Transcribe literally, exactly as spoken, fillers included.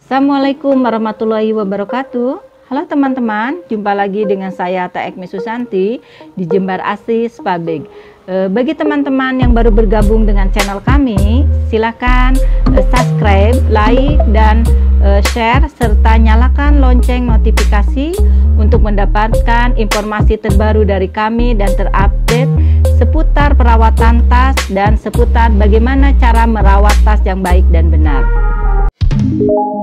Assalamualaikum warahmatullahi wabarakatuh. Halo teman-teman, jumpa lagi dengan saya Teh Ekmi Susanti di Jembar Asih Spa Bag. E, bagi teman-teman yang baru bergabung dengan channel kami, silakan e, subscribe, like, dan e, share serta nyalakan lonceng notifikasi untuk mendapatkan informasi terbaru dari kami dan terupdate seputar perawatan tas dan seputar bagaimana cara merawat tas yang baik dan benar.